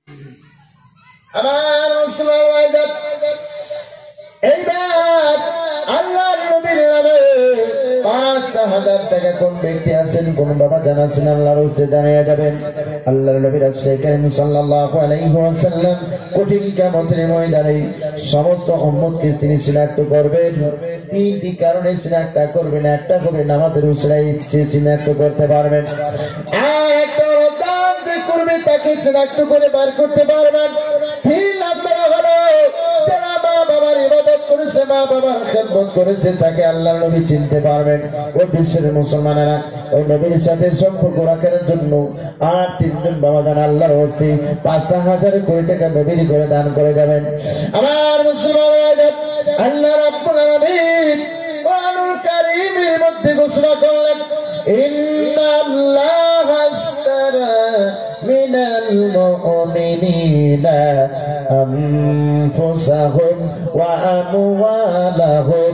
আমার মুসলমান ভাইদের এইবার আল্লাহর নবীর নামে ৫,০০০ টাকা কোন ব্যক্তি আছেন, কোন বাবা জানাছেন, আল্লাহর রাস্তে জানিয়ে যাবেন। আল্লাহর নবী রাসূল কারীম সাল্লাল্লাহু আলাইহি ওয়াসাল্লাম কঠিন কিয়ামতের ময়দানে সমস্ত উম্মতকে তিনি শনাক্ত করবেন। তিনটি কারণে শনাক্ত করবেন। একটা হবে নামাজের উসিলায় শনাক্ত করতে পারবেন, আর একটা দান যে করবে তাকে শনাক্ত করে বার করতে পারবেন। তিন নাম্বার হলো যারা মা বাবার ইবাদত করেছে, মা বাবার খেদমত করেছে, তাকে আল্লাহর নবী চিনতে পারবেন। ও বিশ্বের মুসলমানেরা ওই নবীর সাথে সম্পর্ক রাখার জন্য আর তিনজন বাবা দান আল্লাহর হস্তে ৫,০০০ কোটি টাকা নবীর করে দান করে যাবেন। আমার মুসলমান আল্লাহ রাব্বুল আলামিন কোরআনুল কারীমের মধ্যে ঘোষণা করলেন, ইন্নাল্লাহা আশতারা মিনাল মুমিনিনা আনফুসাহুম ওয়া আমওয়ালাহুম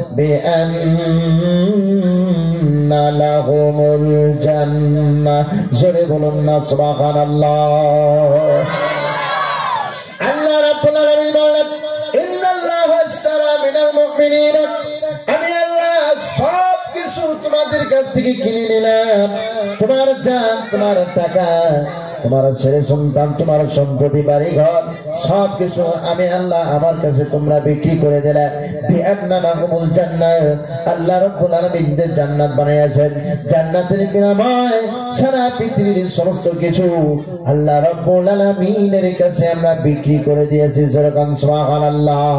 বিআন্না লাহুমুল জান্নাহ। জোরে বলুন না সুবহানাল্লাহ। আল্লাহ রাব্বুল আলামিন বলেন, ইন্নাল্লাহা আশতারা মিনাল মুমিনিনা, আমি আল্লাহ সব কিছু তোমাদের কাছ থেকে কিনে নিলাম। তোমার জান, তোমার টাকা, তোমার ছেলে সন্তান, তোমার সম্পত্তি, বাড়ি ঘর, সব কিছু আমি আল্লাহ আমার কাছে তোমরা বিক্রি করে দিলে। বিআন্না লাহুমুল জান্নাহ, আল্লাহ রাব্বুল আলামিন যে জান্নাত বানিয়েছেন, জান্নাতের বিনিময়ে সারা পৃথিবীর সমস্ত কিছু আল্লাহ রাব্বুল আলামিনের কাছে আমরা বিক্রি করে দিয়েছি। যেরকম সুবহানাল্লাহ।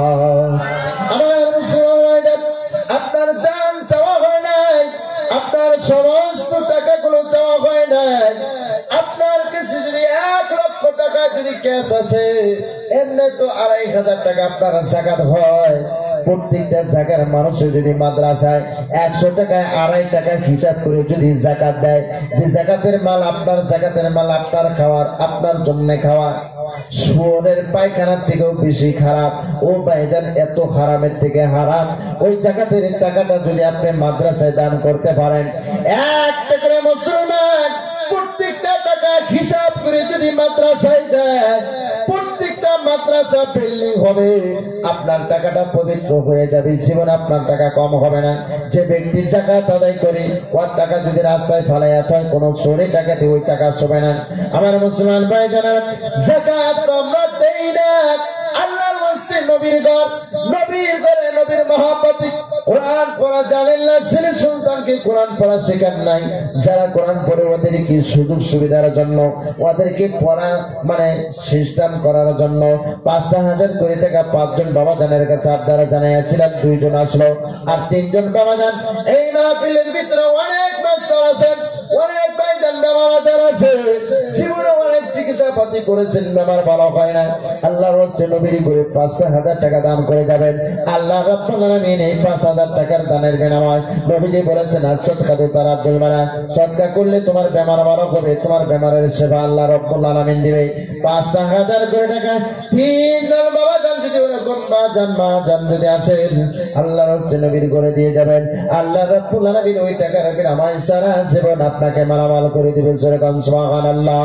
আমার মুসলমান, আপনার জান চাওয়া হয় নাই, আপনার সমস্ত টাকাগুলো চাওয়া হয় নাই। আপনার কাছে যদি ১,০০,০০০ টাকা যদি ক্যাশ আছে, এমনি তো ২,৫০০ টাকা আপনার যাকাত হয়। প্রত্যেকটা জায়গার মানুষের যদি মাদ্রাসায় ১০০ টাকায় ২.৫ টাকা হিসাব করে যদি যাকাত দেয়, যে যাকাতের মাল আপনার, যাকাতের মাল আপনার খাওয়ার, আপনার জন্য খাওয়া, শুয়োরের পায়খানার থেকেও বেশি খারাপ। ও ভাইজান, এত হারামের থেকে হারাম। ওই যাকাতের টাকাটা যদি আপনি মাদ্রাসায় দান করতে পারেন, একটা করে মুসলমান প্রত্যেকটা টাকা হিসাব করে যদি মাদ্রাসায় দেয়, প্রত্যেকটা মাদ্রাসা বিল্ডিং হবে, আপনার টাকাটা পবিত্র হয়ে যাবে। জীবন আপনার টাকা কম হবে না। যে ব্যক্তি যাকাত আদায় করে ওর টাকা যদি রাস্তায় ফেলাইয়া হয়, কোন চোরে টাকাতে ওই টাকা শোবে না। আমার মুসলমান ভাই জানা, যাকাত আমরা দেই না আল্লাহর ওয়াস্তে নবীর ঘর, নবীর ঘরে নবীর মহব্বতে কোরআন পড়া জানেন না, ছেলে সন্তানকে কোরআন পড়া শেখান নাই। যারা কোরআন পড়ে ওদের কি সুযোগ সুবিধার জন্য, ওদেরকে পড়া মানে সিস্টেম করার জন্য ৫,০০০ কোটি টাকা ৫ জন বাবা জানের কাছে আপনারা জানাইয়াছিলাম। ২ জন আসলো আর ৩ জন বাবা জান। এই মাহফিলের ভিতরে অনেক মাস্টার আছেন, অনেক ভাইজান বেমার আজার আছে, জীবনে অনেক চিকিৎসা পাতি করেছেন, বেমার ভালো হয় না। আল্লাহর ওয়াস্তে নবীর করে ৫,০০০ টাকা দান করে যাবেন। আল্লাহ রাব্বুল আলামিন এই ৫,০০০ টাকার দানের বিনিময়ে নবীজি বলেছেন, সদকা তার আব্দুল মানা, সদকা করলে তোমার বেমার ভালো হবে, তোমার বেমারের সেবা আল্লাহ রাব্বুল আলামিন দিবে। ৫,০০০ কোটি টাকা ৩ জন বাবা জান যদি ওরকম মা জান যদি আসেন, আল্লাহর ওয়াস্তে নবীর করে দিয়ে যাবেন। আল্লাহ রাব্বুল আলামিন ওই টাকার বিনিময়ে সারা জীবন আপনাকে মালামাল করে দিবে। যেরকম সুবহানাল্লাহ।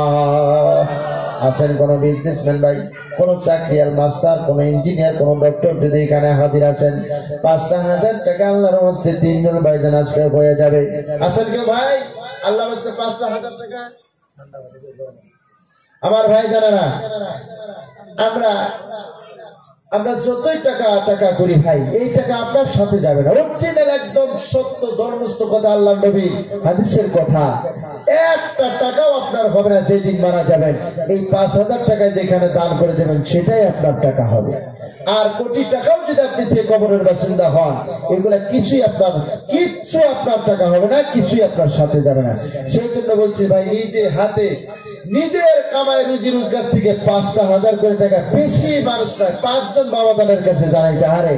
আছেন কোন বিজনেসম্যান ভাই, কোন চাকরিয়াল মাস্টার, কোন ইঞ্জিনিয়ার, কোন ডক্টর যদি এখানে হাজির আছেন, ৫,০০০ টাকা আল্লাহর ওয়াস্তে ৩ জন ভাইজান আজকে হয়ে যাবে। আছেন কেউ ভাই আল্লাহর ওয়াস্তে ৫,০০০ টাকা? আমার ভাই জানারা, আমরা যতই টাকা করি ভাই, এই টাকা আপনার সাথে যাবে না। অরিজিনাল একদম সত্য ধর্মস্থ কথা, আল্লাহ নবী হাদিসের কথা। একটা টাকাও আপনার হবে না যেদিন মারা যাবেন। এই ৫,০০০ টাকায় যেখানে দান করে দেবেন, সেটাই আপনার টাকা হবে। আর কোটি টাকাও যদি আপনি যে কবরের বাসিন্দা হন, এগুলা কিচ্ছু আপনার টাকা হবে না, কিছুই আপনার সাথে যাবে না। সেই জন্য বলছি ভাই, নিজে হাতে নিজের কামাই রুজি রোজগার থেকে ৫,০০০ কোটি টাকা বেশি মানুষ নয়, ৫ জন বাবা দানের কাছে জানাইছে, আরে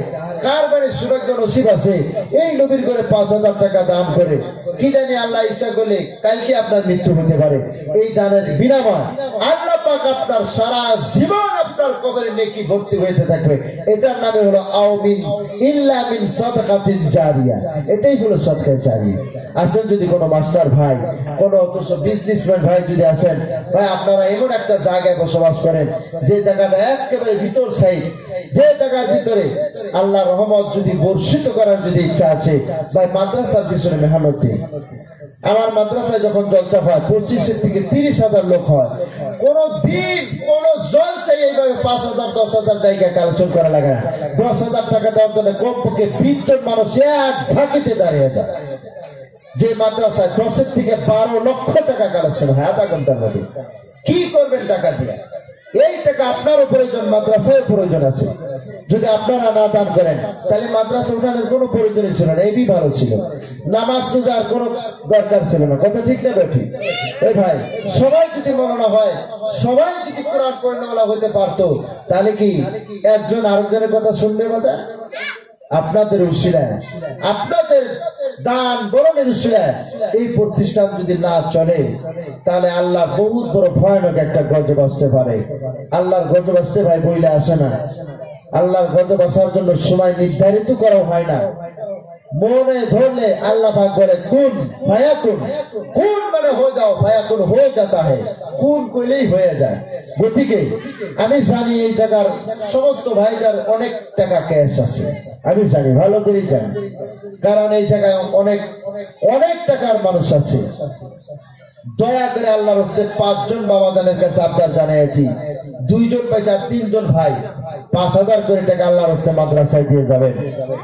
কার বাড়ি সৌভাগ্য নসিব আছে এই নবীর করে 5,000 টাকা দান করে, কি জানি আল্লাহ ইচ্ছা করলে কালকে আপনার মৃত্যু হতে পারে। এই দানের বিনিময় আল্লাহ পাক আপনার সারা জীবন আপনার কবরে নেকি ভর্তি হইতে থাকবে। এটার নামে হলো আউমিন ইল্লা মিন সাদাকাতিন জারিয়া। এটাই হলো সদকা জারিয়া। আসেন যদি কোনো মাস্টার ভাই, কোনো বিজনেসম্যান ভাই যদি আসেন, ভাই আপনারা এমন একটা জায়গায় বসবাস করেন যে জায়গাটা একেবারে ভিতর সাইড, যে জায়গার ভিতরে আল্লাহ রহমত যদি বর্ষিত করার যদি ইচ্ছা আছে, ভাই মাদ্রাসার পিছনে মেহনত দিন। আমার মাদ্রাসায় যখন জলসা হয় 25 থেকে 30,000 লোক হয়। কোন দিন কোন জলসায় এইভাবে 5,000 10,000 টাকা কালেকশন করা লাগে না। 10,000 টাকা দেওয়ার জন্য কমপক্ষে 20 জন মানুষ এক ঝাঁকিতে দাঁড়িয়ে যায়। যে মাদ্রাসায় 10 থেকে 12 লক্ষ টাকা কালেকশন হয় আধা ঘন্টার মধ্যে, কি করবেন টাকা দিয়ে? এই টাকা আপনারও প্রয়োজন, মাদ্রাসায় প্রয়োজন আছে। যদি আপনারা না দান করেন তাহলে মাদ্রাসা উঠানোর কোনো প্রয়োজনই ছিল না, এই ভালো ছিল। নামাজ রোজার কোনো দরকার ছিল না, কথা ঠিক না ঠিক? এই ভাই সবাই যদি মনে হয়, সবাই যদি কোরআন পড়নেওয়ালা হতে পারতো, তাহলে কি একজন আরেকজনের কথা শুনবে? মজা আপনাদের উশিলায়, আপনাদের দান বরণের উশিলায় এই প্রতিষ্ঠান যদি না চলে, তাহলে আল্লাহ বহুত বড় ভয়ানক একটা গজব আসতে পারে। আল্লাহর গজব আসতে ভাই বইলে আসে না। আল্লাহর গজব আসার জন্য সময় নির্ধারিত করা হয় না। মনে ধরলে আল্লাহ পাক বলে কুন ফায়াকুন। কুন মানে হয়ে যাও, ফায়াকুন হয়ে যাতা হয়। কুন কইলেই হয়ে যায়। গতিকে আমি জানি এই জায়গার সমস্ত ভাইদের অনেক টাকা ক্যাশ আছে, আমি জানি, ভালো করে জানি, কারণ এই জায়গায় অনেক অনেক টাকার মানুষ আছে। দয়া করে আল্লাহর রাস্তায় 5 জন বাবাজানের কাছে আবদার জানিয়েছি, 2 জন পয়সা 3 জন ভাই 5,000 করে টাকা আল্লাহর রাস্তায় মাদ্রাসায় দিয়ে যাবেন।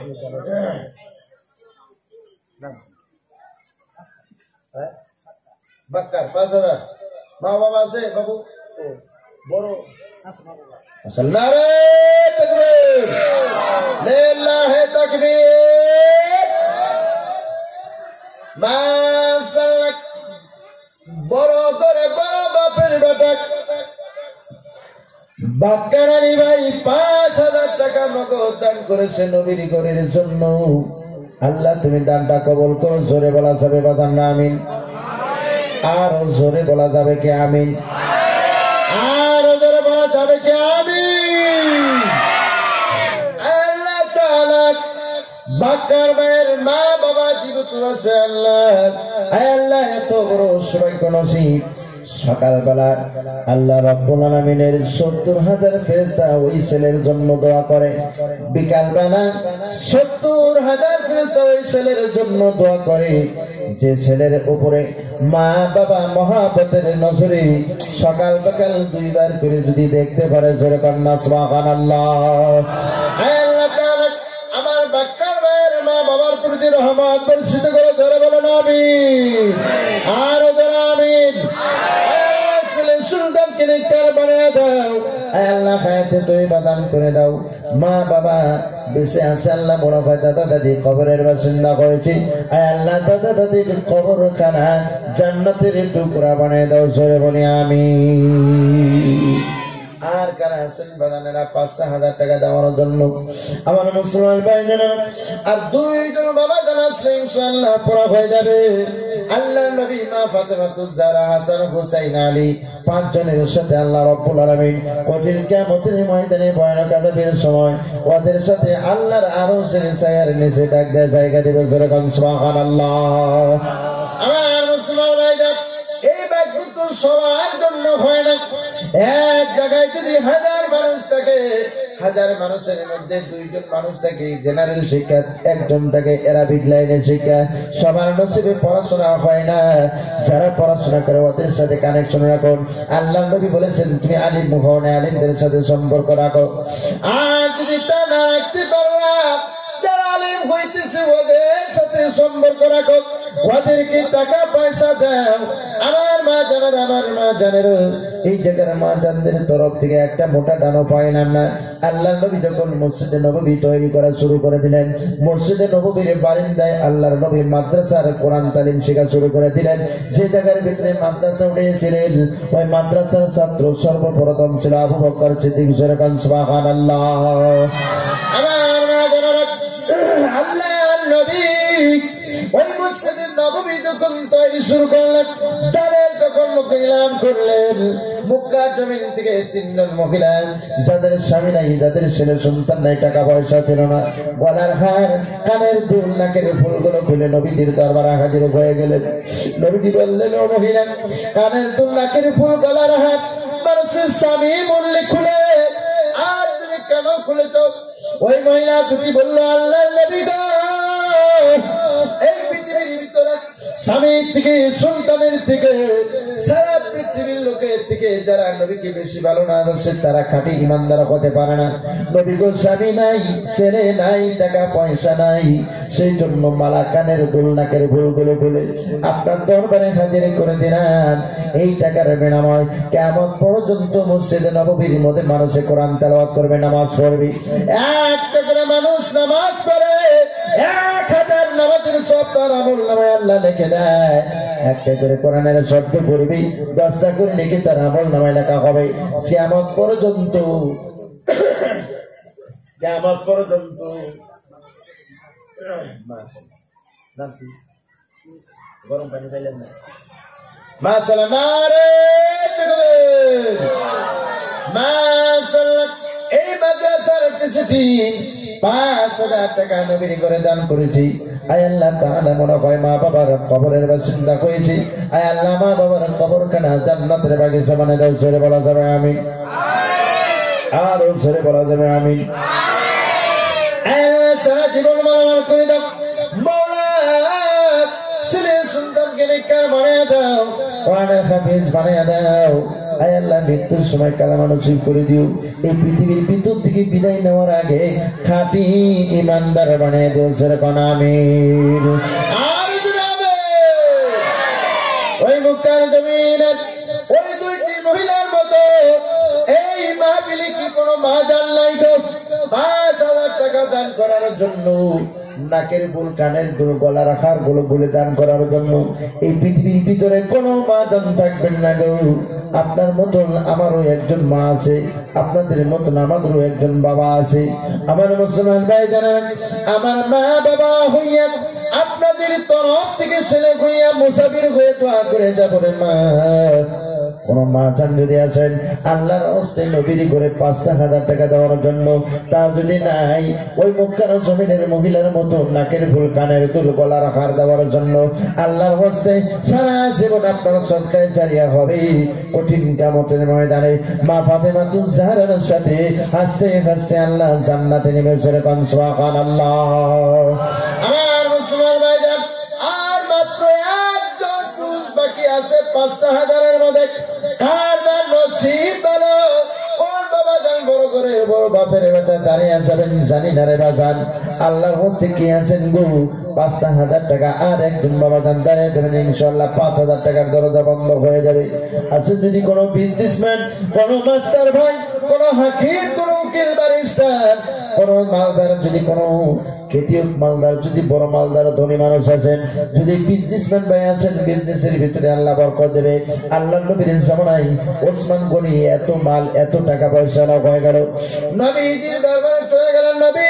বাক্কার 5,000 মা বাবা আছে বাবু বড় নারে তাকবীর, লিল্লাহি তাকবীর, মাশাআল্লাহ। বড় করে বড় বাপের বেটা বাক্কার আলী ভাই 5,000 টাকা নগদ দান করেছে নবীর ঘরের জন্য। আল্লাহ তুমি দানটা কবুল করো। জোরে বলা যাবে বাজান না আমিন? আর জোরে বলা যাবে কি আমিন? আর জোরে বলা যাবে কি আমিন? আল্লাহ তাআলা বাক্কার ভাইয়ের মা বাবা জীবিত আছে। আল্লাহ এত বড় সৌভাগ্য নসিব। সকালবেলা আল্লাহ রাব্বুল আলামিনের 70,000 ফেরেশতা ওই ছেলের জন্য দোয়া করে। বিকালবেলা 70,000 ফেরেশতা ওই ছেলের জন্য দোয়া করে। যে ছেলের উপরে মা বাবা মহাব্বতের নজরে সকাল বিকাল 2 বার করে যদি দেখতে পারে, জোরে কন্যা সুবহানাল্লাহ। আল্লাহ তাআলা আমার বাক্কার ভাইয়ের মা বাবার প্রতি রহমত বর্ষিত করে। জোরে বলেন আমিন। আর জোরে আমিন। মা বাবা বেঁচে আছে, আল্লাহ মুনাফা দাদা দাদি কবরের বাসিন্দা হয়েছে, আল্লাহ দাদা দাদির কবরখানা জান্নাতের টুকরা বানিয়ে দাও। জোরে বলি আমিন। আর কারা আছেন বাগানেরা 5,000 টাকা দেওয়ার জন্য আমার মুসলমান ভাই জানা, আর 2 জন বাবা জানা আসলে ইনশাআল্লাহ পুরো হয়ে যাবে। আল্লাহর নবী মা ফাতেমাতুজ জাহরা হাসান হুসাইন আলী 5 জনের সাথে আল্লাহ রাব্বুল আলামিন কঠিন কিয়ামতের ময়দানে ভয়ানক আযাবের সময় ওদের সাথে আল্লাহর আরশের ছায়ার নিচে ডাক দেয় জায়গা দিবে। জোরে বলেন সুবহানাল্লাহ। আমার মুসলমান ভাই এই বাক্য তো সবার জন্য হয় না। এক জায়গায় যদি 1000 মানুষ থাকে, 1000 মানুষের মধ্যে 2 জন মানুষ থাকে জেনারেল শিক্ষা, 1 জন থাকে অ্যারাবিক লাইনে শিক্ষা। সবার নসিবে পড়াশোনা হয় না। যারা পড়াশোনা করে ওদের সাথে কানেকশন রাখুন। আল্লাহ নবী বলেছেন তুমি আলিম হও না, আলিমদের সাথে সম্পর্ক রাখো। আর যদি তা না রাখতে পারলা, যারা আলিম হইতেছে ওদের সাথে সম্পর্ক রাখো, ওদেরকে টাকা পয়সা দাও। আমার মা জানার, আমার মা জানের এই জায়গার মা জানদের তরফ থেকে একটা মোটা দানও পাইলাম না। আল্লাহ নবী যখন মসজিদে নববী তৈরি করা শুরু করে দিলেন, মসজিদে নববীর বারিন্দায় আল্লাহর নবী মাদ্রাসার কোরআন তালিম শেখা শুরু করে দিলেন। যে জায়গার ভিতরে মাদ্রাসা উঠেছিলেন ওই মাদ্রাসার ছাত্র সর্বপ্রথম ছিল আবু বকর সিদ্দিক। সুবহানাল্লাহ। আমার মা জানার নবী ওই মসজিদে নববী যখন তৈরি শুরু করলেন, তাদের যখন মুক্তিলাম করলেন, মক্কা জমিন থেকে 3 জন মহিলা যাদের স্বামী নাই, যাদের ছেলে সন্তান নাই, টাকা পয়সা ছিল না, গলার হার, কানের দুল, নাকের ফুলগুলো খুলে নবীজির দরবারে হাজির হয়ে গেলেন। নবীজি বললেন, ও মহিলা, কানের দুল, নাকের ফুল, গলার হার মানুষের স্বামী মরলে খুলে, আর তুমি কেন খুলেছ? ওই মহিলা দুটি বলল, আল্লাহর নবী গো, এই পৃথিবীর ভিতরে স্বামী থেকে, সন্তানের থেকে, সারা পৃথিবীর লোকের থেকে যারা নবীকে বেশি ভালো না বাসে তারা খাঁটি ইমানদার হতে পারে না। নবী গো, স্বামী নাই, ছেলে নাই, টাকা পয়সা নাই, সেই জন্য মালা, কানের দুল, নাকের ফুলগুলো বলে আপনার দরবারে হাজির করে দিলাম। এই টাকার বিনিময় কিয়ামত পর্যন্ত মসজিদে নববীর মধ্যে মানুষে কোরআন তেলাওয়াত করবে, নামাজ পড়বে। 1 টাকার মানুষ নামাজ পড়ে, 1000 নামাজের সব তার আমল নামায় আল্লাহ লিখে দেয়। 1টা করে কোরআনের শব্দ পড়বে, 10টা করে লিখে তার আমল নামায় লেখা হবে কিয়ামত পর্যন্ত। কিয়ামত পর্যন্ত। গরম পানি পাইলেন না? মাশাআল্লাহ, নারে তাকবীর, মাশাআল্লাহ। এই মাদ্রাসার পিছনে 5,000 টাকা নবীর করে দান করেছি। আয় আল্লাহ তাআলা, মনে হয় মা বাবার কবরের বাসিন্দা হয়েছি। আয় আল্লাহ, মা বাবার কবরখানা জান্নাতের বাগিচা বানিয়ে দাও। সরে বলা যাবে আমিন, আরো সরে বলা যাবে আমিন। সারা জীবন মালামাল করে দাও মৌলা, ছেলে সন্তানকে নেককার বানিয়ে দাও, কোরআনের হাফেজ বানিয়ে দাও। আয় আল্লাহ, মৃত্যুর সময় কালেমা নসিব করে দিও। এই পৃথিবীর ভিতর থেকে বিদায় নেওয়ার আগে খাঁটি ইমানদার বানিয়ে দিও। সেরকম আমিন। ওই মক্কার জমিনের ওই 2টি মহিলার মতো এই মাহফিলে কি কোনো মা জান নাই গো? 5,000 টাকা দান করার জন্য, নাকের ফুল, কানের দুল, গলা রাখার গুলো বলে দান করার জন্য এই পৃথিবীর ভিতরে কোনো মা দান থাকবেন না গো। আপনার মতন আমারও একজন মা আছে, আপনাদের মতন আমাদেরও একজন বাবা আছে। আমার মুসলমান ভাই জানেন, আমার মা বাবা হইয়া আপনাদের তরফ থেকে ছেলে হইয়া মুসাফির হয়ে দোয়া করে যাবেন। মা, কোন মা চান যদি আছেন আল্লাহর হস্তে নবীর করে 5,000 টাকা দেওয়ার জন্য, তা যদি নাই ওই মক্কার জমিনের মহিলার মতো নাকের ফুল, কানের দুল, গলার হার দেওয়ার জন্য আল্লাহর হস্তে সারা জীবন আপনার সদকায়ে জারিয়া হবে। কঠিন কিয়ামতের ময়দানে মা ফাতেমাতুজ জাহরার সাথে হাসতে হাসতে আল্লাহ জান্নাতে নেমে সেরকম সুবহানাল্লাহ। আমার মুসলমান ভাইজান, আর মাত্র 1জন পুরুষ বাকি আছে 5,000-এর মধ্যে। কার নসিব ভালো, কোন বাবা জান বড় করে বড় বাপের বেটা দাঁড়িয়ে যাবেন জানি না রে বাজান। আল্লাহর হস্তে কি আছেন গো? 5,000 টাকা। আর একজন বাবা জান দাঁড়িয়ে যাবেন, ইনশাআল্লাহ 5,000 টাকার দরজা বন্ধ হয়ে যাবে। আছে যদি কোনো বিজনেসম্যান, কোনো মাস্টার ভাই, কোনো হাকিম, কোনো উকিল, ব্যারিস্টার, কোনো মালদার, যদি কোনো খেতিয়ক মালদার, যদি বড় মালদার ধনী মানুষ আছেন, যদি বিজনেসম্যান ভাই আছেন, বিজনেসের ভিতরে আল্লাহ বরকত দেবে। আল্লাহ নবীর জামানায় ওসমান গনি এত মাল, এত টাকা পয়সা লাভ হয়ে গেল। নবীজির দরবারে চলে গেলেন, নবী,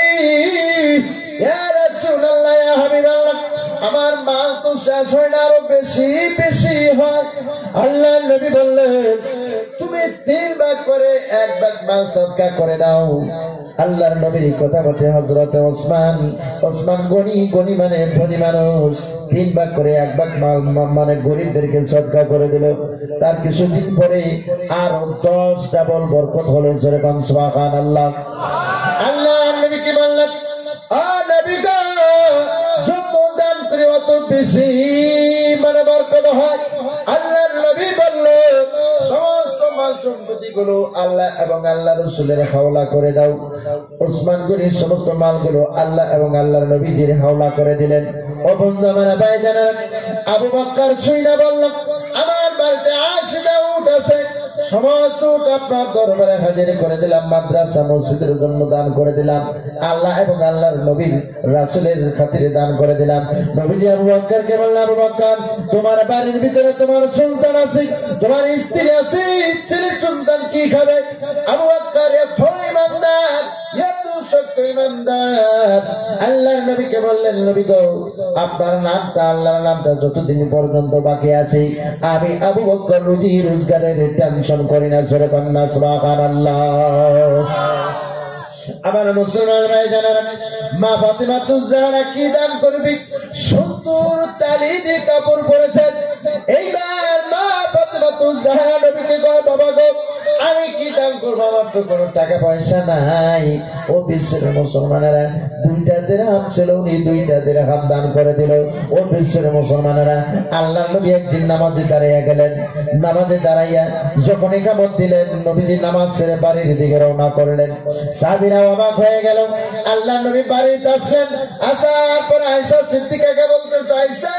ইয়া রাসূলুল্লাহ, ইয়া হাবিবাল্লাহ, আমার মাল তো শেষ হয় না, আরো বেশি বেশি হয়। আল্লাহ নবী বললেন, তুমি 3 ভাগ করে 1 ভাগ মাল সদকা করে দাও। আল্লাহর নবীর কথা মতে হযরত ওসমান গনি মানে ধনী মানুষ, 3 ভাগ করে 1 ভাগ মাল মানে গরিবদেরকে সদকা করে দিল। তার কিছুদিন পরে আর 10 ডাবল বরকত হলো। যেরকম সুবহানাল্লাহ। আল্লাহর নবী কি বললেন? ও নবী গো, যত দান করে অত বেশি মানে বরকত হয়। আল্লাহর নবী বললেন, সমস্ত মাল সম্পত্তি গুলো আল্লাহ এবং আল্লাহ রাসূলের হাওলা করে দাও। ওসমান গনির সমস্ত মালগুলো আল্লাহ এবং আল্লাহর নবীজির হাওলা করে দিলেন। ও বন্ধু আমার ভাইজানেরা, আবু বকর শুইনা বলল, আমার বাড়িতে 80টা উট আছে, সমস্ত উট আপনার দরবারে হাজির করে দিলাম, মাদ্রাসা মসজিদের জন্য দান করে দিলাম, আল্লাহ এবং আল্লাহর নবীর রাসূলের খাতিরে দান করে দিলাম। নবীজি আবু বকরকে বললেন, আবু বকর, তোমার বাড়ির ভিতরে তোমার সন্তান আছে, তোমার স্ত্রী আছে, ছেলে সন্তান কি খাবে? আবু বকর এত ইমানদার, এত সত্য ইমানদার আল্লাহর নবীকে বললেন, নবী গো, আপনার নামটা, আল্লাহর নামটা যতদিন পর্যন্ত বাকি আছে আমি আবু বকর রুজি রোজগারের টেনশন করি না। জোরে কন্যা সুবহানাল্লাহ। আমার মুসলমান ভাই জানারা, মা ফাতিমাতুজ জাহরা কি দান করবি? 70 তালি দিয়ে কাপড় পরেছেন। এইবার মা ফাতিমাতুজ জাহরা নবীকে কয়, বাবা গো, আমি কি দান করবো? আমার তো কোনো টাকা পয়সা নাই। ও বিশ্বের মুসলমানেরা, 2টা দিরহাম ছিল, উনি 2টা দিরহাম দান করে দিল। ও বিশ্বের মুসলমানেরা, আল্লাহ নবী একদিন নামাজে দাঁড়াইয়া গেলেন। নামাজে দাঁড়াইয়া যখন ইকামত দিলেন, নবীজি নামাজ ছেড়ে বাড়ির দিকে রওনা করলেন। সাহাবীরা অবাক হয়ে গেল। আল্লাহ নবী বাড়িতে আসলেন। আসার পর আয়েশা সিদ্দিকাকে বলতেছে, আয়েশা,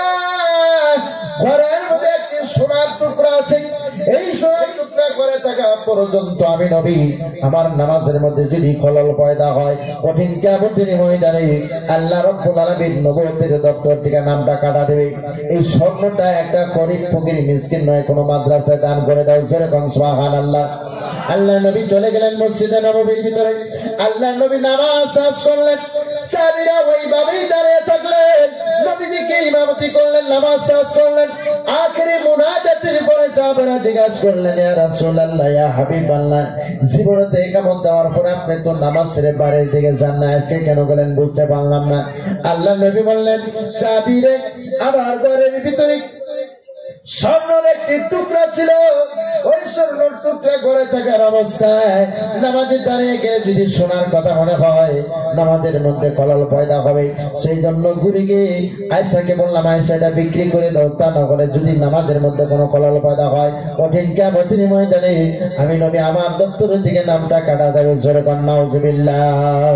ঘরের মধ্যে একটি সোনার টুকরা আছে। এই সোনার টুকরা করে থাকা পর্যন্ত আমি নবী, আমার নামাজের মধ্যে যদি খলল পয়দা হয়, কঠিন কিয়ামতের ময়দানে আল্লাহ রাব্বুল আলামিন নবুয়তের দপ্তর থেকে নামটা কাটা দেবে। এই স্বর্ণটা একটা গরীব ফকির মিসকিন নয়, কোনো মাদ্রাসায় দান করে দাও। জোরে কোন সুবহানাল্লাহ। আল্লাহ নবী চলে গেলেন মসজিদে নববীর ভিতরে। আল্লাহ নবী নামাজ শেষ করলেন। সাহাবীরা ওইভাবেই দাঁড়িয়ে থাকলেন। নবীজিকে ইমামতি করলেন, নামাজ শেষ করলেন। আখেরি মুনাজাতের পরে সাহাবারা জিজ্ঞাসা করলেন, ইয়া রাসূলুল্লাহ, ইয়া হাবিবাল্লাহ, জীবনে ইকামত দেওয়ার পরে আপনি তো নামাজ ছেড়ে বাড়ির দিকে যান না, আজকে কেন গেলেন? বুঝতে পারলাম না। আল্লাহ নবী বললেন, সাহাবীরে, আমার ঘরের ভিতরে স্বর্ণের একটি টুকরা ছিল। ওই স্বর্ণের টুকরা ঘরে থাকার অবস্থায় নামাজে দাঁড়িয়ে গেলে যদি সোনার কথা মনে হয়, নামাজের মধ্যে খলল পয়দা হবে। সেই জন্য ঘুরে গিয়ে আয়েশাকে বললাম, আয়েশা, এটা বিক্রি করে দাও। তা না হলে যদি নামাজের মধ্যে কোনো খলল পয়দা হয়, কঠিন কিয়ামতের ময়দানে আমি নবী আমার দপ্তরের দিকে নামটা কাটা যাবে। জোরে কোন নাউজুবিল্লাহ।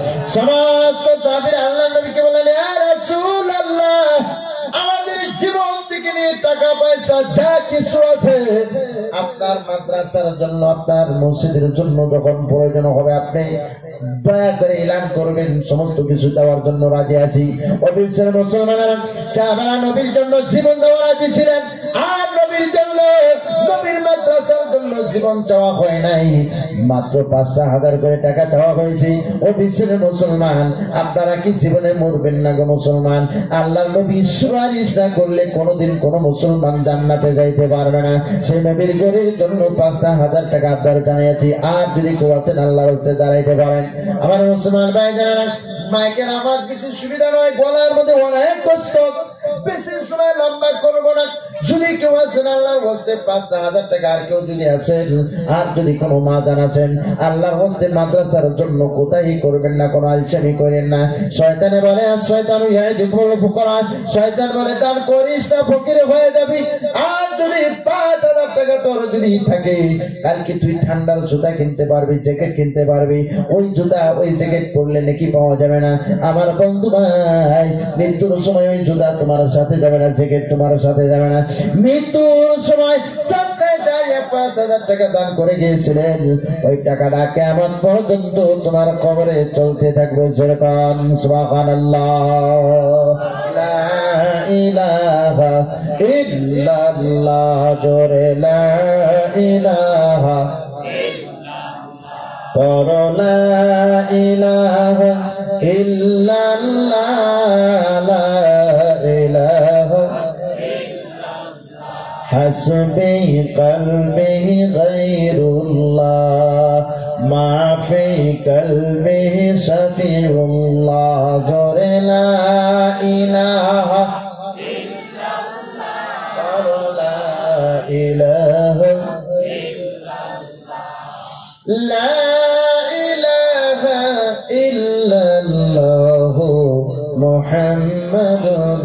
সমস্ত সাহাবীরা আল্লাহ নবীকে বললেন, ইয়া রাসূলুল্লাহ, আমাদের জীবন থেকে নিয়ে টাকা পয়সা যা কিছু আছে আপনার মাদ্রাসার জন্য, আপনার মসজিদের জন্য যখন প্রয়োজন হবে, আপনি দয়া করে এলান করবেন, সমস্ত কিছু দেওয়ার জন্য রাজি আছি। অবিশ্বের মুসলমানেরা, সাহাবারা নবীর জন্য জীবন দেওয়া রাজি ছিলেন। আর নবীর জন্য, নবীর মাদ্রাসার জন্য জীবন চাওয়া হয় নাই, মাত্র 5,000 করে টাকা চাওয়া হয়েছে। অবিশ্বের মুসলমান, আপনারা কি জীবনে মরবেন না গো মুসলমান? আল্লাহ নবী সুপারিশ না করলে কোনোদিন কোন মুসলমান জান্নাতে যাইতে পারবে না। সেই নবীর গরির জন্য 5,000 টাকা আবদার জানিয়েছি। আর যদি কেউ আছেন আল্লাহর রাস্তায় দাঁড়াইতে পারেন, আমার মুসলমান ভাই জানেন, মাইকের আমার বেশি সুবিধা নয়, গলার মধ্যে অনেক কষ্ট, বেশি সময় লম্বা করবো না। যদি কেউ আছেন আল্লাহর হস্তে 5,000 টাকা, আর কেউ যদি আছেন, আর যদি কোনো মা জানাছেন আল্লাহর হস্তে মাদ্রাসার জন্য কোথায় করবেন না, কোনো আলসামি করেন না। শয়তানে বলে, আর শয়তান ইয়াইদুল ফুকরা, শয়তান বলে দান করিস না, ফকির হয়ে যাবি। আর যদি 5,000 টাকা তোর যদি থাকে, কালকে তুই ঠান্ডার জুতা কিনতে পারবি, জ্যাকেট কিনতে পারবি। ওই জুতা, ওই জ্যাকেট পরলে নাকি পাওয়া যাবে না। আমার বন্ধু ভাই, মৃত্যুর সময় ওই জুতা তোমার সাথে যাবে না, জ্যাকেট তোমার সাথে যাবে না। মৃত্যুর সময় সবকে যায় 5,000 টাকা দান করে গিয়েছিলেন, ওই টাকাটা কিয়ামত পর্যন্ত তোমার কবরে চলতে থাকবে। যেরকম সুবহানাল্লাহ, লা ইলাহা ইল্লাল্লাহ, জোরে লা ইলাহা ইল্লাল্লাহ, লা ইলাহা ইল্লাল্লাহ, লা ইলাহা হাসবি কলবি গায়রুল্লাহ, মা ফি কলবি শাফিউল্লাহ, জোরে লা ইলাহা ইল্লাল্লাহ, লা ইলাহা ইল্লাল্লাহ, লা ইলাহা ইল্লাল্লাহ, মুহাম্মাদুর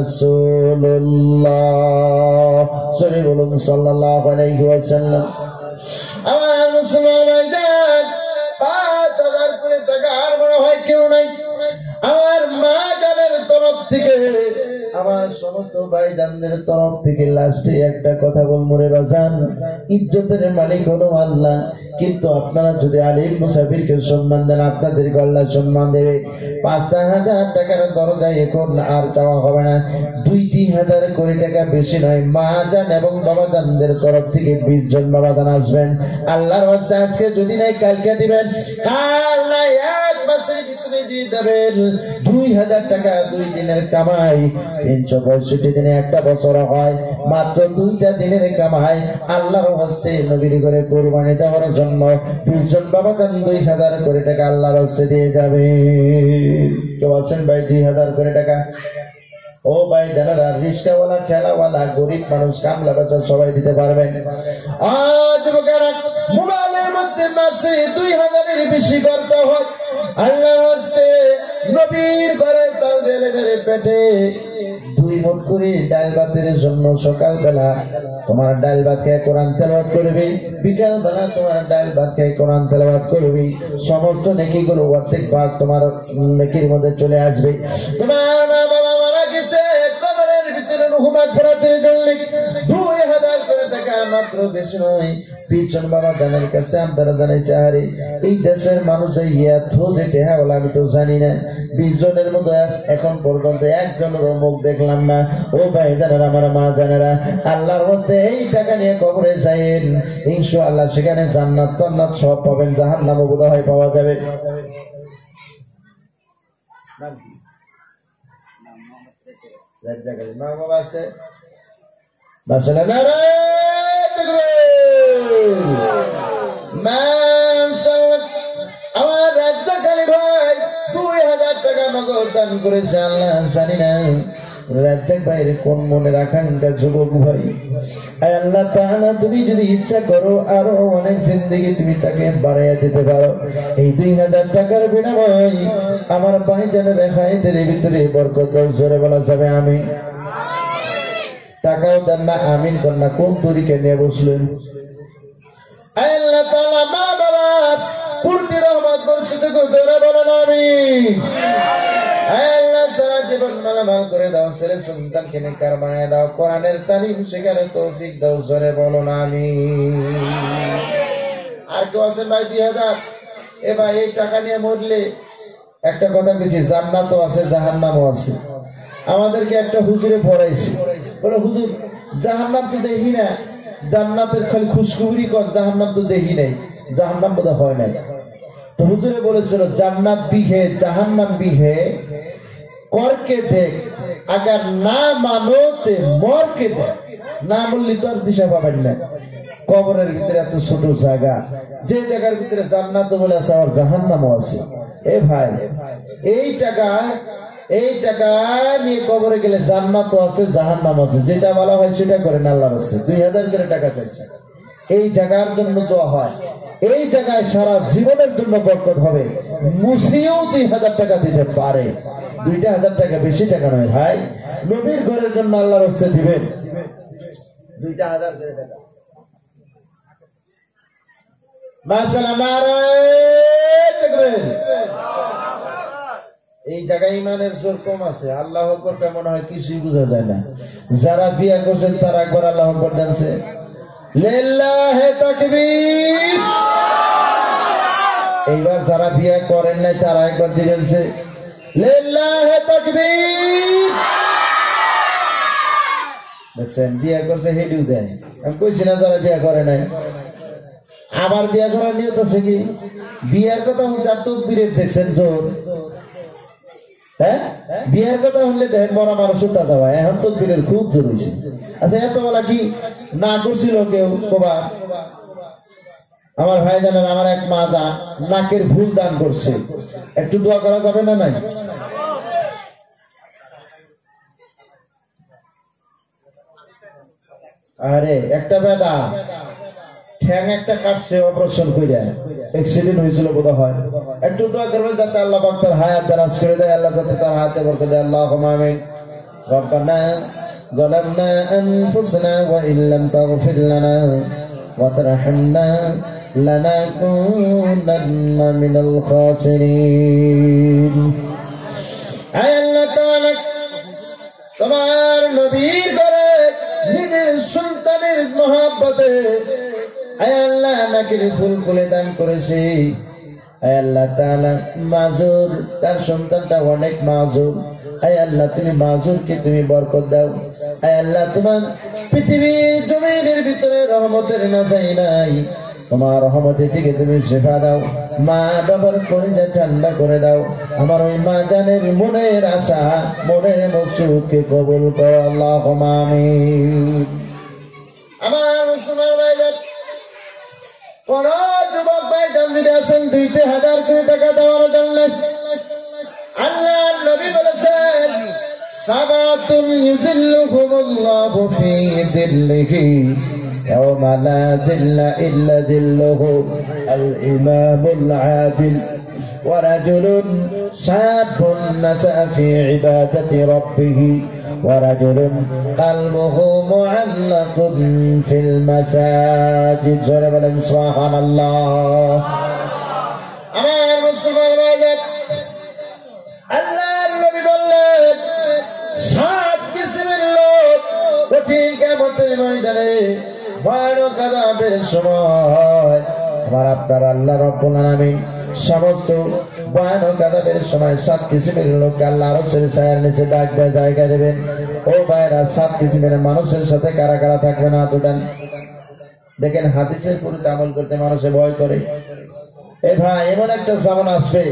রাসূলুল্লাহ। সরে বলুন সাল্লাল্লাহু আলাইহি ওয়াসাল্লাম। আমার মুসলমান ভাইজান, 5,000 করে টাকা আর বড় হয় কেউ নাই। আমার মা জানের তরফ থেকে, আমার সমস্ত ভাইজানদের তরফ থেকে লাস্টে একটা কথা বলবো রে বাজান, ইজ্জতের মালিক হলো আল্লাহ, কিন্তু আপনারা যদি আলিম মুসাফিরকে সম্মান দেন, আপনাদেরকে আল্লাহ সম্মান দেবে। 5,000 টাকার দরজায় এখন আর চাওয়া হবে না, 2-3,000 কোটি টাকা বেশি নয়। মা জান এবং বাবা জানদের তরফ থেকে 20 জন বাবা জান আসবেন। আল্লাহর ওয়াস্তে আজকে যদি নাই কালকে দিবেন, কাল নাই 1 মাস মাসের ভিতরে দিয়ে দেবেন 2000 টাকা 2 দিনের কামাই 365 দিনে একটা বছর হয় মাত্র 2টা দিনের কামাই আল্লাহর হস্তে নবীর করে কুরবানি দেওয়ার জন্য 20 জন বাবা জান 2000 করে টাকা আল্লাহর হস্তে দিয়ে যাবে কেউ আছেন ভাই 2000 করে টাকা ও ভাই জানারা রিক্সাওয়ালা ঠেলাওয়ালা গরিব মানুষ কামলা বেচা সবাই দিতে পারবেন আজ মোবাইলের মধ্যে মাসে 2000 এর বেশি করতে হয় আল্লাহর হস্তে নবীর ঘরে তাও বেলে বেলে পেটে 2 মুঠ করে ডাল ভাতের জন্য সকালবেলা তোমার ডাল ভাত খেয়ে কোরআন তেলাওয়াত করবে বিকাল বেলা তোমার ডাল ভাত খেয়ে কোরআন তেলাওয়াত করবে সমস্ত নেকিগুলো অর্ধেক ভাগ তোমার নেকির মধ্যে চলে আসবে তোমার মা বাবা মারা গেছে কবরের ভিতরে রূহ মাগফিরাতের জন্য 2000 করে টাকা মাত্র বেশি নয় পিছন বাবা জানার কাছে আপনারা জানাইছে আরে এই দেশের মানুষ এত যে টেহা বলে আমি তো জানি না 20 জনের মধ্যে এখন পর্যন্ত একজনের মুখ দেখলাম না ও ভাই জানারা আমার মা জানারা আল্লাহর হস্তে এই টাকা নিয়ে কবরে যাইন ইনশাআল্লাহ সেখানে জান্নাত জান্নাত সব পাবেন জাহান্নামও বোধহয় পাওয়া যাবে মা বাবা আছে বাসনা আমার রাজ্জাকালী ভাই 2000 টাকা নগদ দান করেছে আল্লাহ জানি না রাজ্জাক ভাইয়ের কোন মনে রাখানটা যুবক ভাই আল্লাহ তাআলা তুমি যদি ইচ্ছা করো আরো অনেক জিন্দেগি তুমি তাকে বাড়াইয়া দিতে পারো এই 2000 টাকার বিনিময়ে আমার ভাইজানের হায়াতের ভিতরে বরকত দাও জোরে বলা যাবে আমি টাকাও দেন না আমিন কর না কোন তরিকা নিয়ে বসলেন আল্লাহ তাআলা মা বাবা পূর্তি রহমত বর্ষিত করে জোরে বলেন আমিন আল্লাহ সারা জীবন মালামাল করে দাও ছেলে সন্তানকে নেককার বানিয়ে দাও কোরআনের তালিম শেখার তৌফিক দাও জোরে বলুন আমিন আর কেউ আছেন ভাই 2000 এ ভাই এই টাকা নিয়ে মরলে একটা কথা বলছি জান্নাতও আছে জাহান্নামও আছে আমাদেরকে একটা হুজুরে পড়াইছে বলে হুজুর জাহান্নাম তো দেখি না জান্নাতের খালি খুশখবরি কর জাহান্নাম তো দেখি নাই জাহান্নাম বোধহয় হয় নাই তো হুজুরে বলেছিল জান্নাত भी है जहन्नम भी है करके देख अगर ना मानो तो मर के देख না বললি তো আর দিশা পাবেন না কবরের ভিতরে এত ছোট জায়গা যে জায়গার ভিতরে জান্নাত বলে আছে আর জাহান্নামও আছে এ ভাই এই টাকা নিয়ে কবরে গেলে জান্নাতও আছে জাহান্নাম আছে যেটা বলা হয় সেটা করেন আল্লাহর রাস্তায় 2000 করে টাকা চাইছে এই জায়গার জন্য দোয়া হয় এই জায়গায় সারা জীবনের জন্য বরকত হবে মুসিও 2000 টাকা দিতে পারে 2000 টাকা বেশি টাকা নয় ভাই নবীর ঘরের জন্য আল্লাহর রাস্তায় দিবেন 2000 করে টাকা মাশাআল্লাহ নারায়ে তাকবীর এই জায়গায় ইমানের জোর কম আছে আল্লাহু আকবার কেমন হয় কিছুই বোঝা যায় না যারা বিয়ে করছেন তারা একবার আল্লাহু আকবার জানছে লিল্লাহি তাকবীর এইবার যারা বিয়ে করেন নাই তারা একবার দিবেনছে লিল্লাহি তাকবীর দেখছেন বিয়ে করছে হেডিউ দেয় আমি কইছি না যারা বিয়ে করে নাই আবার বিয়ে করার নিয়ত আছে কি বিয়ের কথা হচ্ছে আর তাকবীরের দেখছেন জোর হ্যাঁ বিয়ের কথা হলে দেখেন বড় মানুষের দাদা ভাই এখন তাকবীরের খুব জোর হয়েছে আচ্ছা এত বলা কি না করছিল কেউ বাবা আমার ভাই জানেন আমার এক মা যা নাকের ভুল দান করছে একটু দোয়া করা যাবে না নাই আরে একটা বেটা ঠ্যাং একটা কাটছে অপারেশন কইরা অ্যাক্সিডেন্ট হয়েছিল বোধহয় একটু দোয়া করবেন যাতে আল্লাহ পাক তার হায়াত দারাজ করে দেয় আল্লাহ যাতে তার হায়াতে বরকত দেয় আল্লাহুম্মা আমিন রব্বানা ظلمنا أنفسنا وإن لم تغفر لنا وترحمنا لنكونن من الخاسرين أي الله تعالى তোমার নবীর ঘরে নিজের সন্তানের মহব্বতে আয় আল্লাহ নাকির ফুল খুলে দান করেছে আয় আল্লাহ তাআলা মাজুর তার সন্তানটা অনেক মাজুর আয় আল্লাহ তুমি মাজুরকে তুমি বরকত দাও আয় আল্লাহ তোমার পৃথিবীর জমিনের ভিতরে রহমতের নাজাই নাই তোমার রহমতের দিকে তুমি শিফা দাও মা বাবার কলিজা ঠান্ডা করে দাও। আমার ওই মা জানের মনের আশা, মনের মকসুদকে কবুল করো, আল্লাহুম্মা আমিন। আমার মুসলমান ভাইদের কোন যুবক ভাই যদি আছেন 2,000 কোটি টাকা দেওয়ার জন্য, আল্লাহর নবী বলেছেন সাবাতুন ইউযিল্লুহুমুল্লাহু ফি যিল্লিহি ইয়াওমা লা যিল্লা ইল্লা যিল্লুহু আল ইমামুল আদিল ওয়া রাজুলুন শাবুন নাশা ফি ইবাদাতি রাব্বিহি ওয়া রাজুলুন কলবুহু মুআল্লাকুন ফিল মাসাজিদ। জোরে বলেন সুবহানাল্লাহ। আমার মুসলমান ভাইরা, আল্লাহর নবী বললেন 7 কিসমের লোক কঠিন কিয়ামতের ময়দানে ভয়ানক আযাবের সময় আমার আপনার আল্লাহ রাব্বুল আলামিন সমস্ত ভয়ানক আযাবের সময় 7 কিসমের লোক আল্লাহ আরশের ছায়ার নিচে ডাক দেয়, জায়গা দেবেন। ও ভাইরা, 7 কিসমের মানুষের সাথে কারা কারা থাকবে না দুটান দেখেন। হাদিসের পুরোটা আমল করতে মানুষে ভয় করে। এ ভাই, এমন একটা জামান আসবে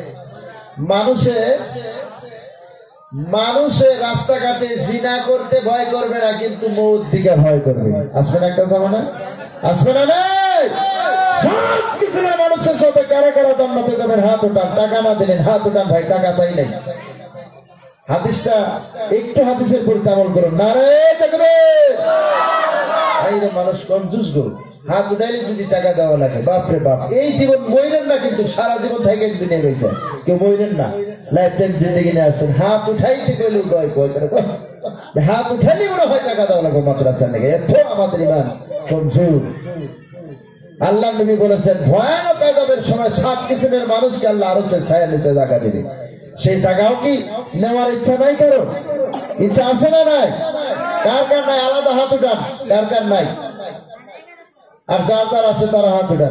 মানুষে রাস্তাঘাটে জিনা করতে ভয় করবে না, কিন্তু মৌত দিকে ভয় করবে। আসবে না একটা জামানা? আসবে না? সব কিছু মানুষের সাথে কারা কারা জান্নাতে যাবেন? হাত উঠান। টাকা না দিলেন হাত উঠান। ভাই, টাকা চাই নাই। হাদিসটা একটু হাদিসের পরিতে আমল করুন। নারে তাকবীর। এইরে মানুষ কনজুস গো, হাত উঠাইলে যদি টাকা দেওয়া লাগে, বাপরে বাপ। এই জীবন মইরেন না, কিন্তু সারা জীবন থেকে দুনিয়া রয়েছে, কেউ মইরেন না। লাইফ টাইম জিন্দগি নিয়ে আসছেন, হাত উঠাইতে গেলেও ভয় করে। হাত উঠাইলে মনে হয় টাকা দেওয়া লাগবে মাদ্রাসার নাকি। এত আমাদের ইমান কনজুস। আল্লাহ নবী বলেছেন ভয়ানক আযাবের সময় 7 কিসমের মানুষকে আল্লাহ আরশের ছায়ার নিচে জায়গা দিবে। সেই জায়গাও কি নেওয়ার ইচ্ছা নাই? কারো ইচ্ছা আছে না নাই? কার কার নাই? আলাদা হাত উঠান। কার কার নাই? আর যার যার আছে তারা হাত উঠান।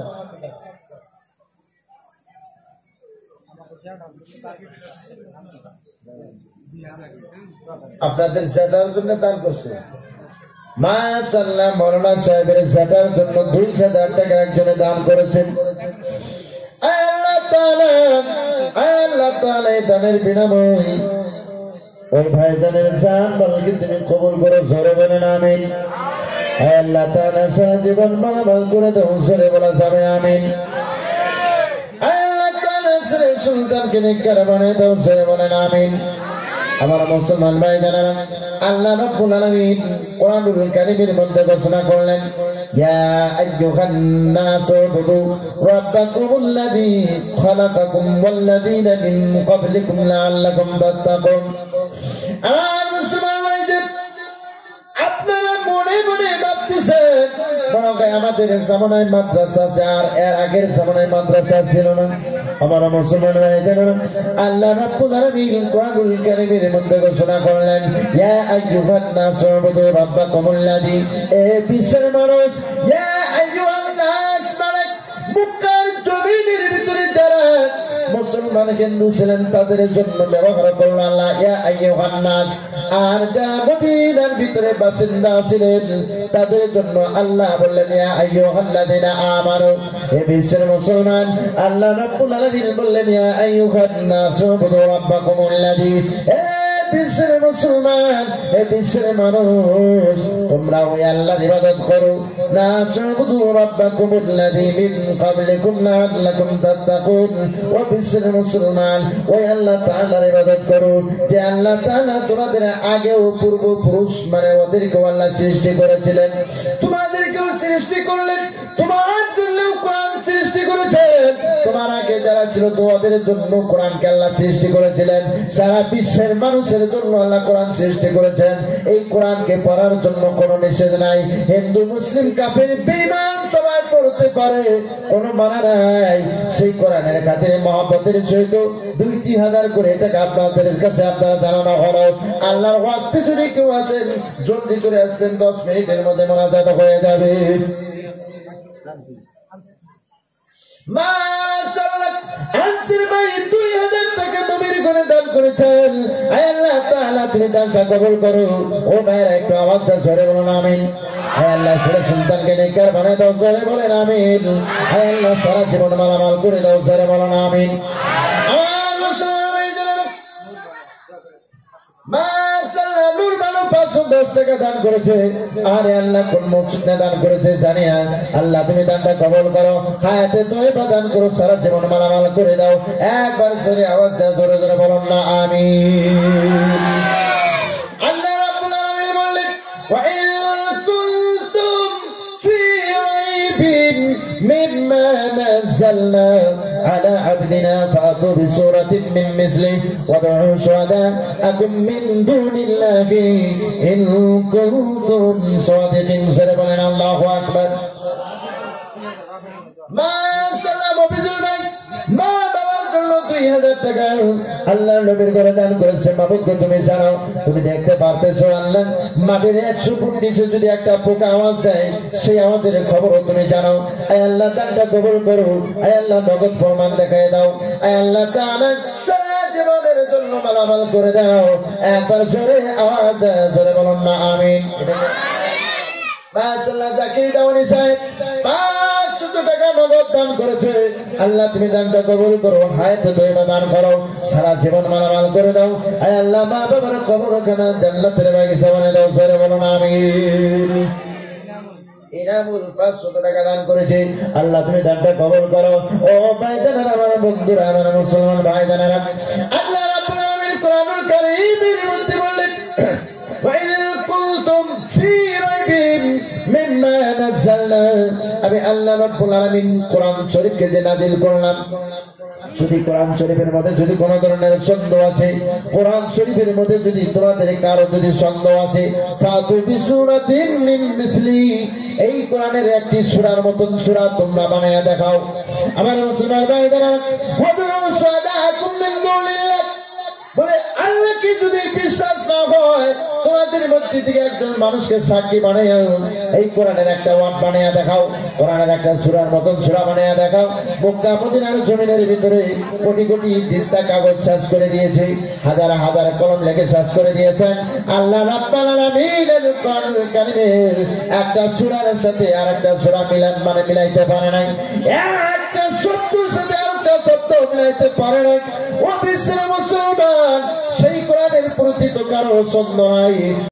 আপনাদের সেটার জন্য দান করছে মাশাআল্লাহ। মৌলানা সাহেবের সেটার জন্য 2,000 টাকা একজনে দান করেছেন। আল্লাহ তাআলা এই দানের বিনিময়ে ওই ভাইজানের জান মালকে তুমি কবুল করো। জোরে বলেন আমিন। আল্লাহ তাআলা সারা জীবন মালামাল করে দাও। জোরে বলা যাবে আমিন। আল্লাহ তাআলা সুলতানকে নেককার বানিয়ে দাও। জোরে বলেন আমিন। আমার মুসলমান ভাইজানেরা, আল্লাহ রাব্বুল আলামিন কোরআনুল কারীমের মধ্যে ঘোষণা করলেন, ইয়া আইয়ুহান নাসু উবুদু রাব্বাকুমুল্লাযী খালাকাকুম ওয়াল্লাযীনা মিন ক্বাবলিকুম লাআল্লাকুম তাত্তাকুন। আমার মুসলমান ভাইজান, আপনারা মনে মনে ভাবতেছেন আমাদের জামানায় মাদ্রাসা আছে, আর এর আগের জামানায় মাদ্রাসা ছিল না। আমার মুসলমান ভাইজানেরা, আল্লাহ রাব্বুল আলামিন কোরআনুল কারীমের মধ্যে ঘোষণা করলেন, ইয়া আইয়ুহান নাসু উবুদু রাব্বাকুমুল্লাযী, এ বিশ্বের মানুষ, ইয়া আইয়ুহান নাস, মানে মক্কার জমিনের ভিতরে যারা মুসলমান হিন্দু ছিলেন তাদের জন্য ব্যবহার করলেন আল্লাহ ইয়া আইয়ুহান নাস। আর যারা মদিনার ভিতরে বাসিন্দা ছিলেন তাদের জন্য আল্লাহ বললেন ইয়া আইয়ুহাল্লাযীনা আমানু। হে বিশ্বের মুসলমান, আল্লাহ রাব্বুল আলামিন বললেন ইয়া আইয়ুহান নাস উবুদু রাব্বাকুমুল্লাযী। বিশ্বের মুসলমান, হে বিশ্বের মানুষ, তোমরা ওই আল্লাহর ইবাদত করো। নাসুবুদু রাব্বাকুমুল্লাযী মিন ক্বাবলিকুম লাআল্লাকুম তাত্তাকুন। ও বিশ্বের মুসলমান, ওই আল্লাহ তাআলার ইবাদত করো যে আল্লাহ তাআলা তোমাদের আগেও পূর্বপুরুষ মানে ওদেরকেও আল্লাহ সৃষ্টি করেছিলেন, তোমাদেরকেও সৃষ্টি করলেন, তোমার জন্য কোরআন সৃষ্টি করেছেন। তোমার আগে যারা ছিল তোমাদের জন্য কোরআনকে আল্লাহ সৃষ্টি করেছিলেন। সারা বিশ্বের মানুষের জন্য আল্লাহ কোরআন সৃষ্টি করেছেন। এই কোরআনকে পড়ার জন্য কোনো নিষেধ নাই। হিন্দু মুসলিম কাফের বেঈমান সবাই পড়তে পারে, কোনো মানা নাই। সেই কোরআনের খাতিরে মহব্বতের সহিত 2-3 করে টাকা আপনাদের কাছে আপনারা জানানো হলো। আল্লাহর ওয়াস্তে যদি কেউ আছেন জলদি করে আসবেন, 10 মিনিটের মধ্যে মোনাজাত হয়ে যাবে। মাশাআল্লাহ, আনসার ভাই 2000 টাকা নবীর ঘরে দান করেছেন। আল্লাহ তাআলা তুমি দানটা কবুল করো। ও ভাইয়েরা একটু আওয়াজটা জোরে বলুন আমিন। হায় আল্লাহ ছেলে সন্তানকে নেককার বানায় দাও, জোরে বলেন আমিন। হায় আল্লাহ সারা জীবন মালামাল করে দাও, জোরে বলেন আমিন। আমার মুসলমান ভাইজানেরা, মাশাআল্লাহ নূর বানু 510 টাকা দান করেছে। আরে আল্লাহ কোন মসজিদে দান করেছে জানি না। আল্লাহ তুমি দানটা কবুল করো, হায়াতে তয়বা দান করো, সারা জীবন মালামাল করে দাও। একবার জোরে আওয়াজ দাও, জোরে জোরে বলুন না আমিন। আল্লাহ রাব্বুল আলামিন বলেন, ওয়া ইন কুনতুম ফি রাইবিন মিম্মা নাযালনা على عبدنا فأتوا بسورة من مثله وادعوا شهداءكم من دون الله إن كنتم صادقين سبحان الله أكبر ما سلام بذلك ما বাবার জন্য 2000 টাকা আল্লাহর নবীর ঘরে দান করেছে। মাবুদ তুমি জানো, তুমি দেখতে পারতেছো আল্লাহ মাটির 100 ফুট নিচে যদি একটা পোকা আওয়াজ দেয় সেই আওয়াজের খবরও তুমি জানো। আয় আল্লাহ দানটা কবুল করো, আয় আল্লাহ নগদ প্রমাণ দেখায় দাও, আয় আল্লাহ তাআলা সারা জীবনের জন্য মালামাল করে দাও। একবার জোরে আওয়াজ জোরে বলুন না আমিন। মাশাআল্লাহ জাকির দাওয়ানি সাহেব 500 টাকা নগদ দান করেছে। আল্লাহ তুমি দানটা কবুল করো, হায়াতে তয়বা দান করো, সারা জীবন মালামাল করে দাও। আয় আল্লাহ মা বাবার কবরখানা জান্নাতের বাগিচা বানিয়ে দাও, জোরে বলুন আমিন। ইনামুল 500 টাকা দান করেছে। আল্লাহ তুমি দানটা কবুল করো। ও ভাইজানেরা, আমার বন্ধুরা, আমার মুসলমান ভাইজানেরা, আল্লাহ রাব্বুল আলামিন কোরআনুল কারীমের মধ্যে বললেন, ওয়া ইন কুনতুম ফি রাইবিন মিম্মা নাযালনা, আমি আল্লাহ রাব্বুল আলামিন কোরআন শরীফকে যে নাযিল করলাম, যদি কোরআন শরীফের মধ্যে যদি কোন ধরনের সন্দেহ আছে, কোরআন শরীফের মধ্যে যদি তোমাদের কারো যদি সন্দেহ আছে, ফাতু বিসূরাতিন মিন মিসলি, এই কোরআনের একটি সূরার মতন সূরা তোমরা বানায়া দেখাও। আমার মুসলমান ভাইরা, ওয়াদু সাদাকুম মিন দুনিল্লাহ, বলে আল্লাহকে যদি বিশ্বাস না হয় তোমাদের মধ্যে থেকে একজন মানুষকে সাক্ষী বানায়া এই কোরআনের একটা ওয়ার্ড বানায়া দেখাও, কোরআনের একটা সূরার মতন সূরা বানায়া দেখাও। মক্কা মদিনার জমিনের ভিতরে কোটি কোটি দিস্তা কাগজ সাজ করে দিয়েছে, হাজার হাজার কলম লেখে সাজ করে দিয়েছেন। আল্লাহ রাব্বুল আলামিন কোরআনুল কারীমের একটা সূরার সাথে আরেকটা সূরা মিলাইতে পারে নাই, একটা সত্যের সাথে আরেকটা সত্য মিলাইতে পারে নাই। ও বিশ্বের মুসলমান, সেই কোরআনের প্রতি তো কারো সন্দেহ নাই।